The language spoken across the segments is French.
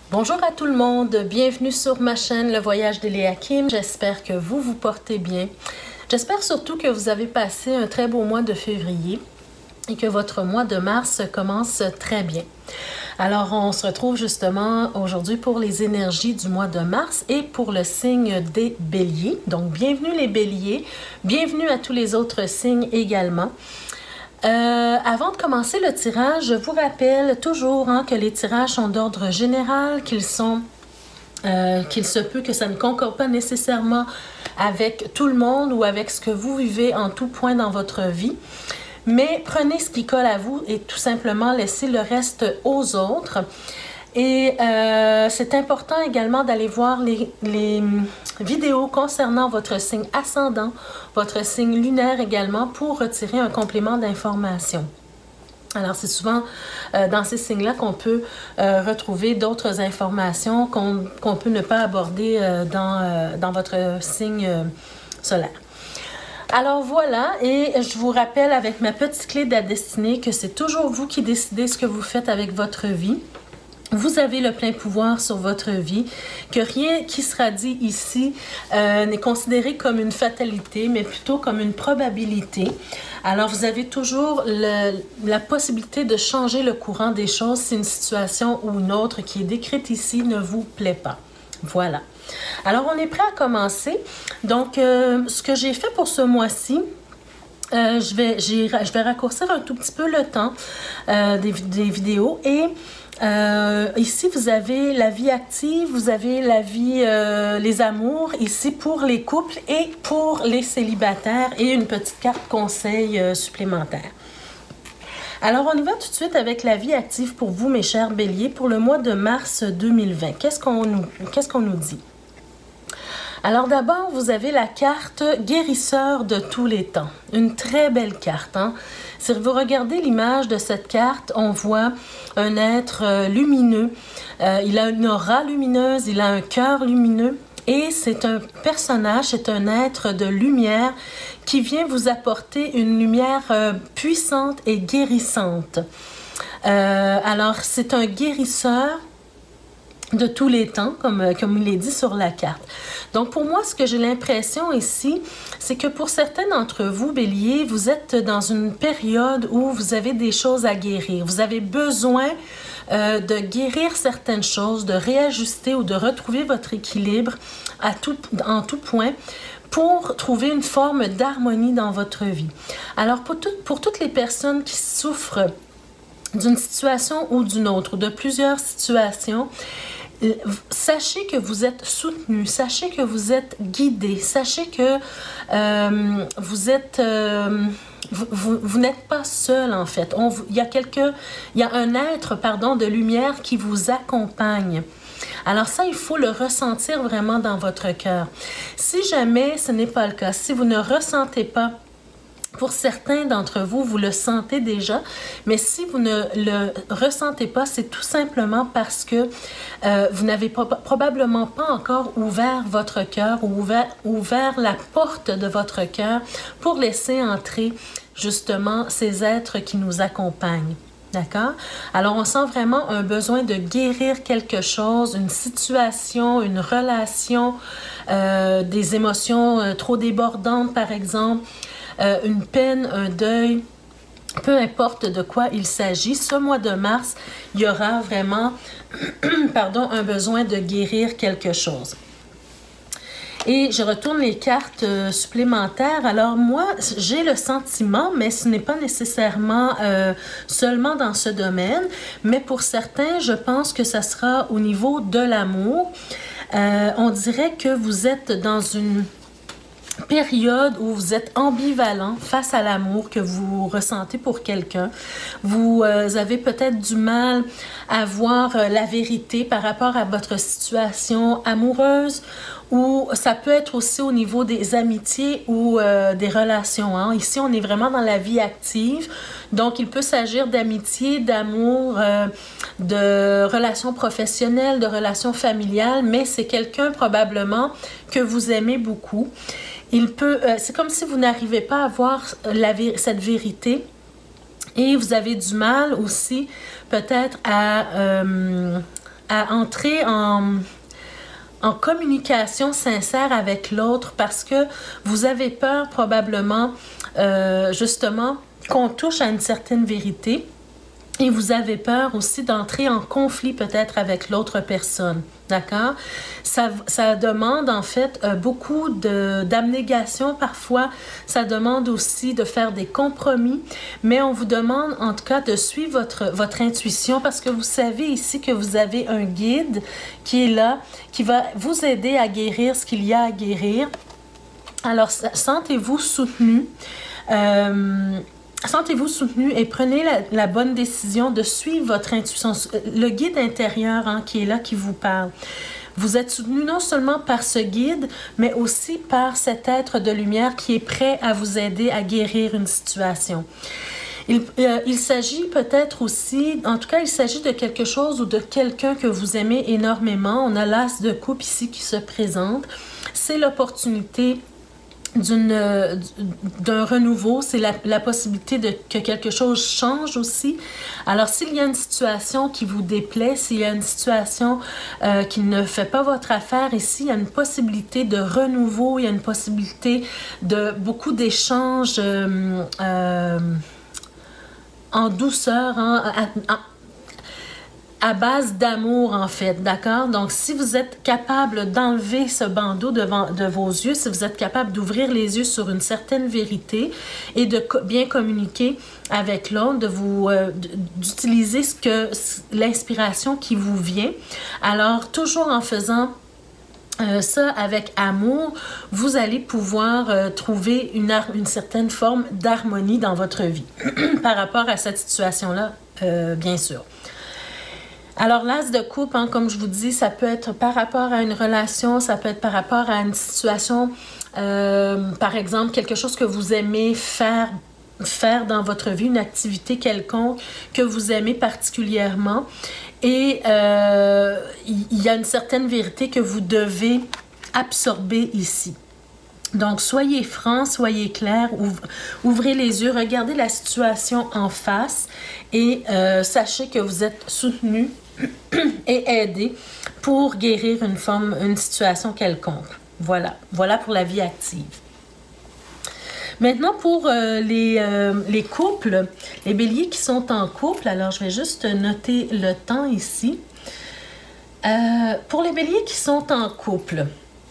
Bonjour à tout le monde, bienvenue sur ma chaîne Le Voyage d'Eliakim. J'espère que vous vous portez bien. J'espère surtout que vous avez passé un très beau mois de février et que votre mois de mars commence très bien. Alors, on se retrouve justement aujourd'hui pour les énergies du mois de mars et pour le signe des béliers. Donc, bienvenue les béliers, bienvenue à tous les autres signes également. Avant de commencer le tirage, je vous rappelle toujours que les tirages sont d'ordre général, qu'il se peut que ça ne concorde pas nécessairement avec tout le monde ou avec ce que vous vivez en tout point dans votre vie. Mais prenez ce qui colle à vous et tout simplement laissez le reste aux autres. Et c'est important également d'aller voir les vidéos concernant votre signe ascendant, votre signe lunaire également, pour retirer un complément d'information. Alors, c'est souvent dans ces signes-là qu'on peut retrouver d'autres informations qu'on peut ne pas aborder dans votre signe solaire. Alors voilà, et je vous rappelle avec ma petite clé de la destinée que c'est toujours vous qui décidez ce que vous faites avec votre vie. Vous avez le plein pouvoir sur votre vie, que rien qui sera dit ici n'est considéré comme une fatalité, mais plutôt comme une probabilité. Alors, vous avez toujours la possibilité de changer le courant des choses si une situation ou une autre qui est décrite ici ne vous plaît pas. Voilà. Alors, on est prêt à commencer. Donc, ce que j'ai fait pour ce mois-ci, je vais raccourcir un tout petit peu le temps des vidéos et ici, vous avez la vie active, vous avez la vie, les amours, ici pour les couples et pour les célibataires et une petite carte conseil supplémentaire. Alors, on y va tout de suite avec la vie active pour vous, mes chers béliers, pour le mois de mars 2020. Qu'est-ce qu'on nous dit? Alors d'abord, vous avez la carte guérisseur de tous les temps. Une très belle carte. Si vous regardez l'image de cette carte, on voit un être lumineux. Il a une aura lumineuse, il a un cœur lumineux. Et c'est un personnage, c'est un être de lumière qui vient vous apporter une lumière puissante et guérissante. Alors, c'est un guérisseur de tous les temps, comme il est dit sur la carte. Donc, pour moi, ce que j'ai l'impression ici, c'est que pour certains d'entre vous, bélier, vous êtes dans une période où vous avez des choses à guérir. Vous avez besoin de guérir certaines choses, de réajuster ou de retrouver votre équilibre en tout point pour trouver une forme d'harmonie dans votre vie. Alors, pour toutes les personnes qui souffrent d'une situation ou d'une autre, de plusieurs situations, sachez que vous êtes soutenu, sachez que vous êtes guidé, sachez que vous n'êtes pas seul en fait. Il y a un être de lumière qui vous accompagne. Alors ça, il faut le ressentir vraiment dans votre cœur. Si jamais ce n'est pas le cas, si vous ne ressentez pas, pour certains d'entre vous, vous le sentez déjà, mais si vous ne le ressentez pas, c'est tout simplement parce que vous n'avez probablement pas encore ouvert votre cœur ou ouvert la porte de votre cœur pour laisser entrer justement ces êtres qui nous accompagnent. D'accord? Alors, on sent vraiment un besoin de guérir quelque chose, une situation, une relation, des émotions trop débordantes, par exemple, une peine, un deuil, peu importe de quoi il s'agit. Ce mois de mars, il y aura vraiment un besoin de guérir quelque chose. Et je retourne les cartes supplémentaires. Alors moi, j'ai le sentiment, mais ce n'est pas nécessairement seulement dans ce domaine, mais pour certains, je pense que ça sera au niveau de l'amour. On dirait que vous êtes dans une période où vous êtes ambivalent face à l'amour que vous ressentez pour quelqu'un. Vous avez peut-être du mal à voir la vérité par rapport à votre situation amoureuse, ou ça peut être aussi au niveau des amitiés ou des relations. Ici, on est vraiment dans la vie active. Donc, il peut s'agir d'amitié, d'amour, de relations professionnelles, de relations familiales, mais c'est quelqu'un probablement que vous aimez beaucoup. C'est comme si vous n'arrivez pas à voir cette vérité et vous avez du mal aussi peut-être à à entrer en communication sincère avec l'autre parce que vous avez peur probablement, justement, qu'on touche à une certaine vérité et vous avez peur aussi d'entrer en conflit peut-être avec l'autre personne. D'accord? Ça demande en fait beaucoup d'abnégation parfois. Ça demande aussi de faire des compromis. Mais on vous demande en tout cas de suivre votre intuition parce que vous savez ici que vous avez un guide qui est là, qui va vous aider à guérir ce qu'il y a à guérir. Alors, sentez-vous soutenu. Sentez-vous soutenu et prenez la bonne décision de suivre votre intuition. Le guide intérieur qui est là, qui vous parle. Vous êtes soutenu non seulement par ce guide, mais aussi par cet être de lumière qui est prêt à vous aider à guérir une situation. Il s'agit peut-être aussi, en tout cas, il s'agit de quelque chose ou de quelqu'un que vous aimez énormément. On a l'as de coupe ici qui se présente. C'est l'opportunité d'un renouveau, c'est la possibilité que quelque chose change aussi. Alors, s'il y a une situation qui vous déplaît, s'il y a une situation qui ne fait pas votre affaire ici, il y a une possibilité de renouveau, il y a une possibilité de beaucoup d'échanges en douceur, à base d'amour, en fait, d'accord? Donc, si vous êtes capable d'enlever ce bandeau de vos yeux, si vous êtes capable d'ouvrir les yeux sur une certaine vérité et de bien communiquer avec l'autre, d'utiliser l'inspiration qui vous vient, alors, toujours en faisant ça avec amour, vous allez pouvoir trouver une certaine forme d'harmonie dans votre vie par rapport à cette situation-là, bien sûr. Alors, l'as de coupe, comme je vous dis, ça peut être par rapport à une relation, ça peut être par rapport à une situation, par exemple, quelque chose que vous aimez faire dans votre vie, une activité quelconque que vous aimez particulièrement. Et il y a une certaine vérité que vous devez absorber ici. Donc, soyez franc, soyez clair, ouvrez les yeux, regardez la situation en face et sachez que vous êtes soutenu et aidé pour guérir une situation quelconque. Voilà pour la vie active. Maintenant, pour les couples, les béliers qui sont en couple, alors je vais juste noter le temps ici. Pour les béliers qui sont en couple,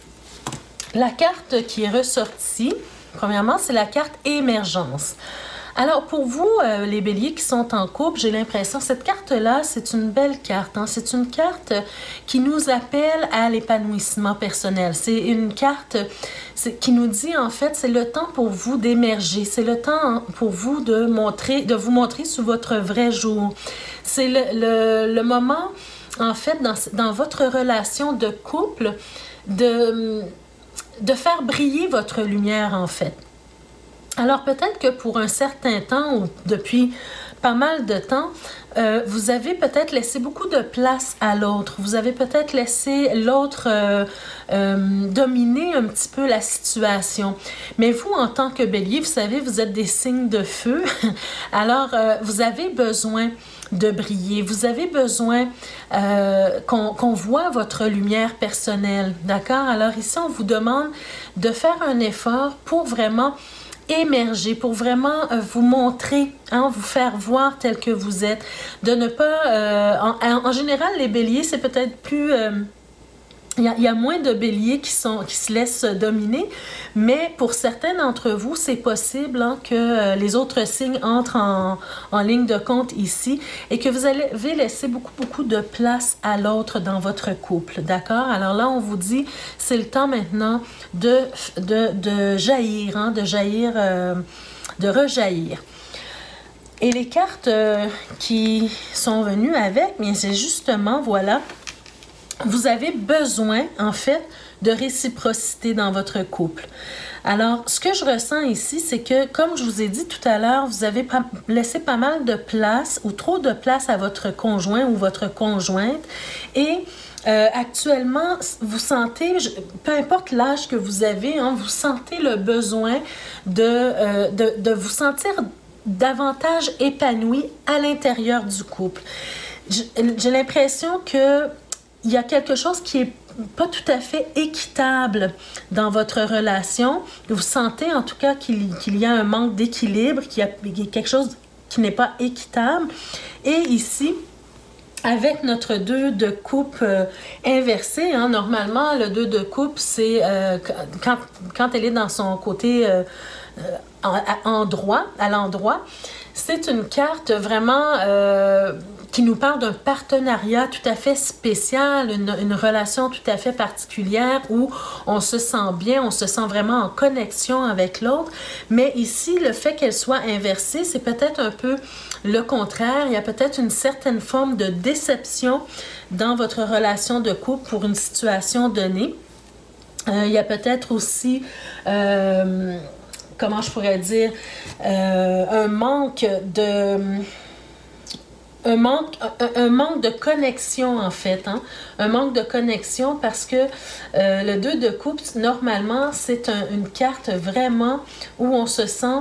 la carte qui est ressortie, premièrement, c'est la carte émergence. Alors, pour vous, les béliers qui sont en couple, j'ai l'impression, cette carte-là, c'est une belle carte. C'est une carte qui nous appelle à l'épanouissement personnel. C'est une carte qui nous dit, en fait, c'est le temps pour vous d'émerger. C'est le temps pour vous de vous montrer sous votre vrai jour. C'est le moment, en fait, dans votre relation de couple, de faire briller votre lumière, en fait. Alors, peut-être que pour un certain temps, ou depuis pas mal de temps, vous avez peut-être laissé beaucoup de place à l'autre. Vous avez peut-être laissé l'autre dominer un petit peu la situation. Mais vous, en tant que bélier, vous savez, vous êtes des signes de feu. Alors, vous avez besoin de briller. Vous avez besoin qu'on voit votre lumière personnelle. D'accord? Alors ici, on vous demande de faire un effort pour vraiment émerger, pour vraiment vous montrer, vous faire voir tel que vous êtes, de ne pas... en général, les béliers, c'est peut-être plus... Il y a moins de béliers qui se laissent dominer, mais pour certains d'entre vous, c'est possible que les autres signes entrent en ligne de compte ici et que vous avez laissé beaucoup de place à l'autre dans votre couple, d'accord? Alors là, on vous dit, c'est le temps maintenant de jaillir, de rejaillir. Et les cartes qui sont venues avec, bien c'est justement, voilà... Vous avez besoin, en fait, de réciprocité dans votre couple. Alors, ce que je ressens ici, c'est que, comme je vous ai dit tout à l'heure, vous avez laissé pas mal de place ou trop de place à votre conjoint ou votre conjointe. Et actuellement, vous sentez, peu importe l'âge que vous avez, vous sentez le besoin de vous sentir davantage épanoui à l'intérieur du couple. J'ai l'impression que il y a quelque chose qui est pas tout à fait équitable dans votre relation. Vous sentez en tout cas qu'il y a un manque d'équilibre, qu'il y a quelque chose qui n'est pas équitable. Et ici, avec notre 2 de coupe inversé, hein, normalement, le 2 de coupe, c'est quand elle est dans son côté à l'endroit, c'est une carte vraiment qui nous parle d'un partenariat tout à fait spécial, une relation tout à fait particulière où on se sent bien, on se sent vraiment en connexion avec l'autre. Mais ici, le fait qu'elle soit inversée, c'est peut-être un peu le contraire. Il y a peut-être une certaine forme de déception dans votre relation de couple pour une situation donnée. Il y a peut-être aussi... comment je pourrais dire, un manque de connexion, en fait. Hein? Un manque de connexion parce que le 2 de coupe, normalement, c'est une carte vraiment où on se sent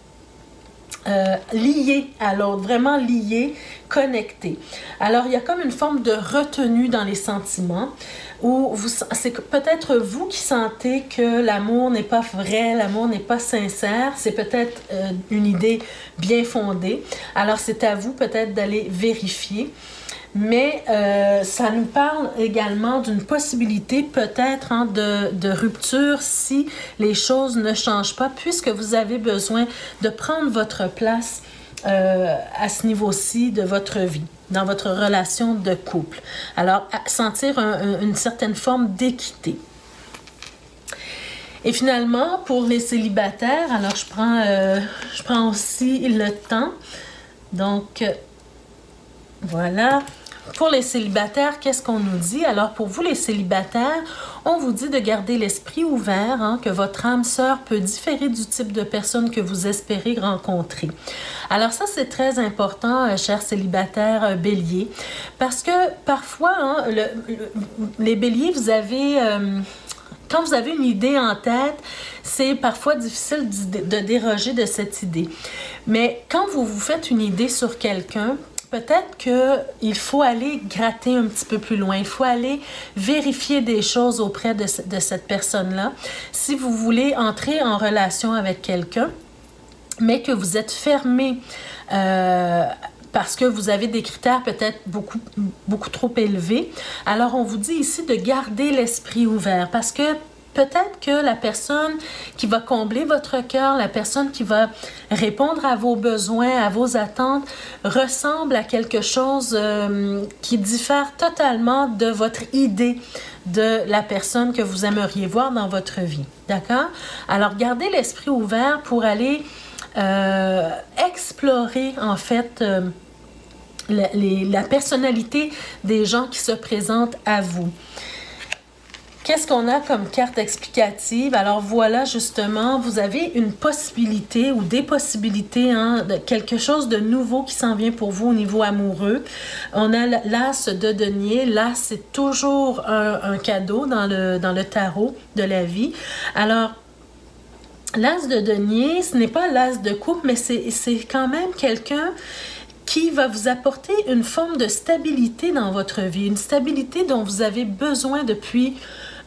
lié à l'autre, vraiment lié, connecté. Alors, il y a comme une forme de retenue dans les sentiments où c'est peut-être vous qui sentez que l'amour n'est pas vrai, l'amour n'est pas sincère. C'est peut-être une idée bien fondée. Alors, c'est à vous peut-être d'aller vérifier. Mais ça nous parle également d'une possibilité peut-être hein, de rupture si les choses ne changent pas, puisque vous avez besoin de prendre votre place à ce niveau-ci de votre vie, dans votre relation de couple. Alors, sentir une certaine forme d'équité. Et finalement, pour les célibataires, alors je prends aussi le temps. Donc, voilà. Pour les célibataires, qu'est-ce qu'on nous dit? Alors, pour vous, les célibataires, on vous dit de garder l'esprit ouvert, hein, que votre âme sœur peut différer du type de personne que vous espérez rencontrer. Alors ça, c'est très important, chers célibataires béliers, parce que parfois, hein, les béliers, vous avez... quand vous avez une idée en tête, c'est parfois difficile de déroger de cette idée. Mais quand vous vous faites une idée sur quelqu'un, peut-être qu'il faut aller gratter un petit peu plus loin. Il faut aller vérifier des choses auprès de cette personne-là. Si vous voulez entrer en relation avec quelqu'un, mais que vous êtes fermé parce que vous avez des critères peut-être beaucoup trop élevés, alors on vous dit ici de garder l'esprit ouvert parce que peut-être que la personne qui va combler votre cœur, la personne qui va répondre à vos besoins, à vos attentes, ressemble à quelque chose qui diffère totalement de votre idée de la personne que vous aimeriez voir dans votre vie. D'accord? Alors, gardez l'esprit ouvert pour aller explorer, en fait, la personnalité des gens qui se présentent à vous. Qu'est-ce qu'on a comme carte explicative? Alors voilà, justement, vous avez une possibilité ou des possibilités, hein, de quelque chose de nouveau qui s'en vient pour vous au niveau amoureux. On a l'as de denier. L'as, c'est toujours un cadeau dans le tarot de la vie. Alors, l'as de denier, ce n'est pas l'as de coupe, mais c'est quand même quelqu'un qui va vous apporter une forme de stabilité dans votre vie, une stabilité dont vous avez besoin depuis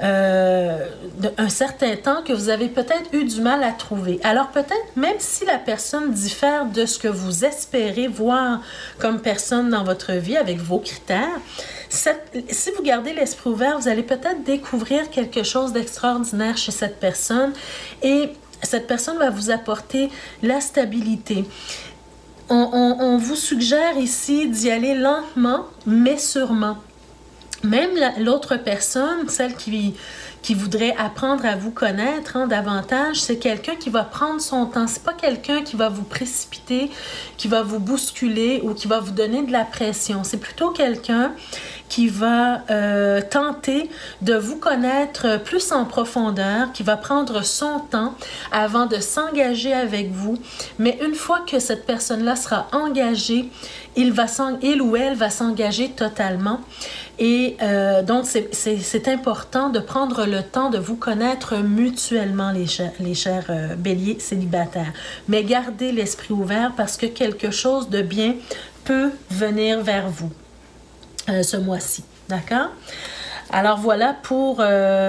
un certain temps, que vous avez peut-être eu du mal à trouver. Alors peut-être, même si la personne diffère de ce que vous espérez voir comme personne dans votre vie avec vos critères, si vous gardez l'esprit ouvert, vous allez peut-être découvrir quelque chose d'extraordinaire chez cette personne et cette personne va vous apporter la stabilité. On vous suggère ici d'y aller lentement, mais sûrement. Même l'autre personne, celle qui voudrait apprendre à vous connaître davantage, c'est quelqu'un qui va prendre son temps. C'est pas quelqu'un qui va vous précipiter, qui va vous bousculer ou qui va vous donner de la pression. C'est plutôt quelqu'un qui va tenter de vous connaître plus en profondeur, qui va prendre son temps avant de s'engager avec vous. Mais une fois que cette personne-là sera engagée, il ou elle va s'engager totalement. Et donc, c'est important de prendre le temps de vous connaître mutuellement, les chers béliers célibataires. Mais gardez l'esprit ouvert parce que quelque chose de bien peut venir vers vous. ce mois-ci. D'accord? Alors voilà pour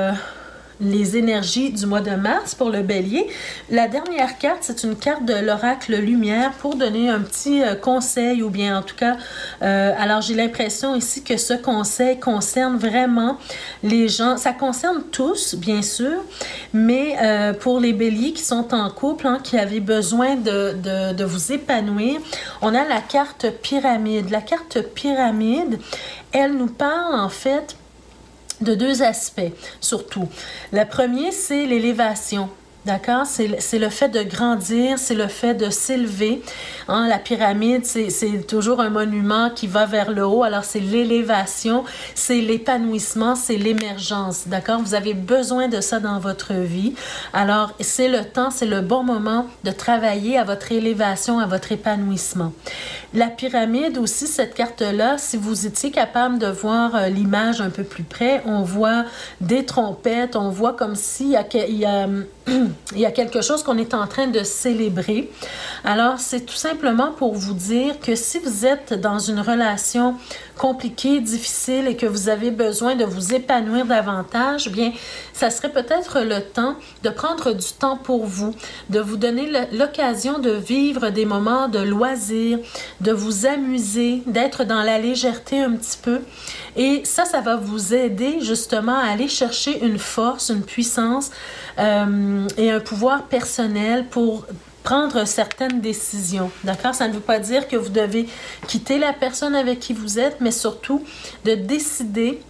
les énergies du mois de mars pour le bélier. La dernière carte, c'est une carte de l'oracle lumière pour donner un petit conseil ou bien en tout cas, alors j'ai l'impression ici que ce conseil concerne vraiment les gens, ça concerne tous bien sûr, mais pour les béliers qui sont en couple, hein, qui avaient besoin de vous épanouir, on a la carte pyramide. La carte pyramide, elle nous parle en fait de deux aspects, surtout. Le premier, c'est l'élévation. D'accord? C'est le fait de grandir, c'est le fait de s'élever. Hein, la pyramide, c'est toujours un monument qui va vers le haut. Alors, c'est l'élévation, c'est l'épanouissement, c'est l'émergence. D'accord? Vous avez besoin de ça dans votre vie. Alors, c'est le temps, c'est le bon moment de travailler à votre élévation, à votre épanouissement. La pyramide aussi, cette carte-là, si vous étiez capable de voir l'image un peu plus près, on voit des trompettes, on voit comme s'il y a quelque chose qu'on est en train de célébrer. Alors, c'est tout simplement pour vous dire que si vous êtes dans une relation compliquée, difficile et que vous avez besoin de vous épanouir davantage, bien, ça serait peut-être le temps de prendre du temps pour vous, de vous donner l'occasion de vivre des moments de loisirs, de vous amuser, d'être dans la légèreté un petit peu. Et ça va vous aider justement à aller chercher une force, une puissance et un pouvoir personnel pour prendre certaines décisions, d'accord? Ça ne veut pas dire que vous devez quitter la personne avec qui vous êtes, mais surtout de décider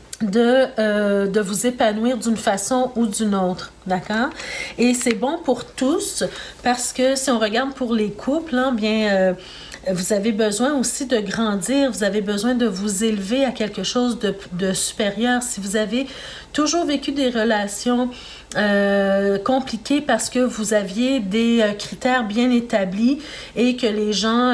de vous épanouir d'une façon ou d'une autre, d'accord? Et c'est bon pour tous parce que si on regarde pour les couples, hein, bien... vous avez besoin aussi de grandir, vous avez besoin de vous élever à quelque chose de supérieur. Si vous avez toujours vécu des relations compliquées parce que vous aviez des critères bien établis et que les gens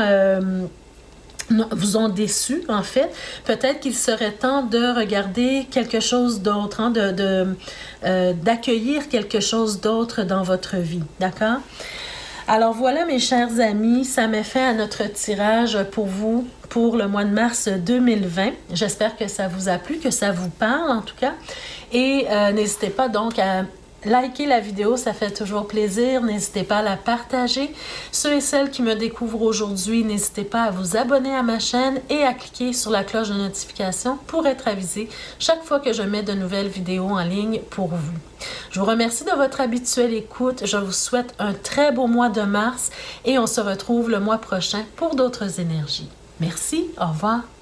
vous ont déçu, en fait, peut-être qu'il serait temps de regarder quelque chose d'autre, hein, d'accueillir quelque chose d'autre dans votre vie, d'accord? Alors voilà mes chers amis, ça met fin à notre tirage pour vous pour le mois de mars 2020. J'espère que ça vous a plu, que ça vous parle en tout cas. Et n'hésitez pas donc à liker la vidéo, ça fait toujours plaisir. N'hésitez pas à la partager. Ceux et celles qui me découvrent aujourd'hui, n'hésitez pas à vous abonner à ma chaîne et à cliquer sur la cloche de notification pour être avisé chaque fois que je mets de nouvelles vidéos en ligne pour vous. Je vous remercie de votre habituelle écoute. Je vous souhaite un très beau mois de mars et on se retrouve le mois prochain pour d'autres énergies. Merci, au revoir.